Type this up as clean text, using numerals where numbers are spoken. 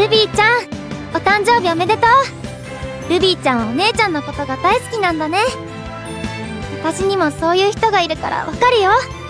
ルビーちゃん、お誕生日おめでとう。ルビーちゃんはお姉ちゃんのことが大好きなんだね。私にもそういう人がいるからわかるよ。